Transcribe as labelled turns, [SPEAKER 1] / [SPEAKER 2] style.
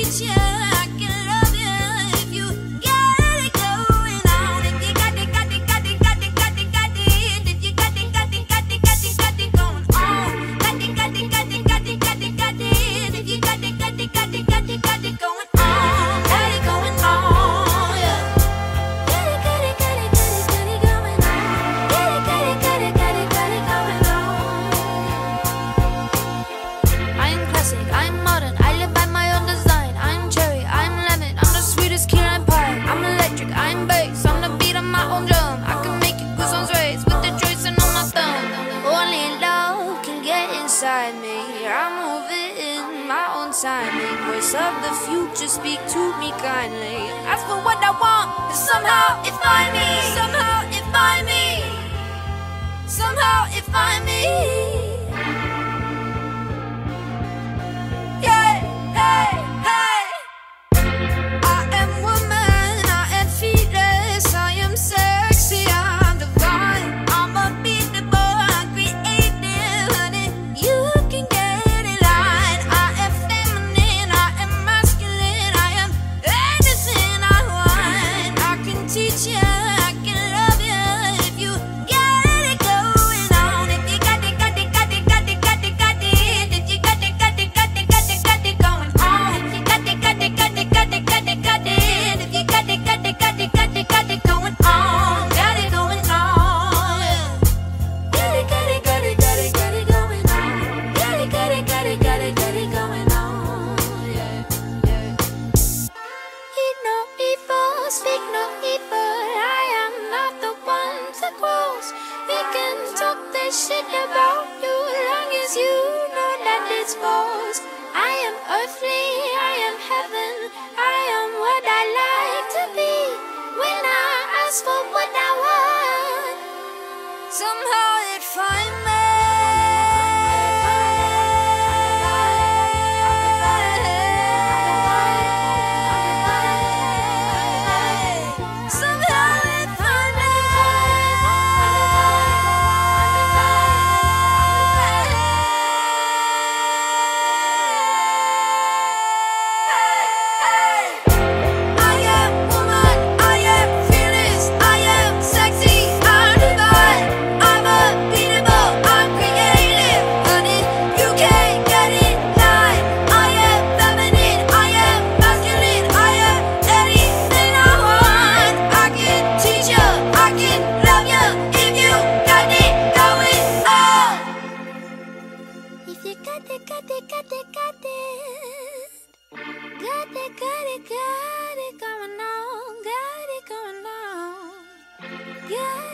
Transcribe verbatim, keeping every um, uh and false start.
[SPEAKER 1] teach you, I can love you if you got it going on. If you got it, got it, got it, got it, got it, got it. If you got it, got it, got it, got it, got it going on. Got it, got it, got it, got it, got it, got it. If you got it, got it, got it, got it, got it going on. Got it going on, yeah. Got it, got it, got it, got it, got it going on. Got it, got it, got it, got it, got it going on.
[SPEAKER 2] I'm classic, I'm modern, I live by my own design. I'm cherry, I'm lemon, I'm the sweetest key lime pie. I'm electric, I'm bass, I'm the beat of my own drum. I can make you goosebumps raise with the joints on my thumb. Only love can get inside me. I'm moving my own timing. Voice of the future, speak to me kindly.
[SPEAKER 1] Ask for what I want, and somehow it find me. Somehow it find me. Somehow it find me. Yeah, hey, hey. I am woman, I am fearless, I am sexy, I'm divine. I'm unbeatable, I'm creative, honey. You can get it right. I am feminine, I am masculine, I am anything I want. I can teach you, I can love you if you got it going on. If you got it, got it, got it, got it, got it, got it. If you got it, got it, got it, got it, got it going on. If you got it, got it, got it, got it, got it, got it. If you got it, got it, got it, got it, got it going on. Got it going on, yeah. Got it, got it, got it, got it, got it going on. Got it, got it, got it, got it, got it going on, yeah, yeah. Eat no evil, speak no evil. I am not the one to close. We can talk this shit about you as long as you know that it's false. I am earthly, I am heaven, I am what I like to be. When I ask for what I want, somehow it find me. Somehow it find me. I am woman, I am fearless, I am sexy, I'm divine. I'm unbeatable, I'm creative, honey. You can't get it right. I am feminine, I am masculine, I am anything I want. I can teach you, I can love you if you got it going on. If you got it, got it, got it, got it. Got it, got it, got it going on. Got it going on. Got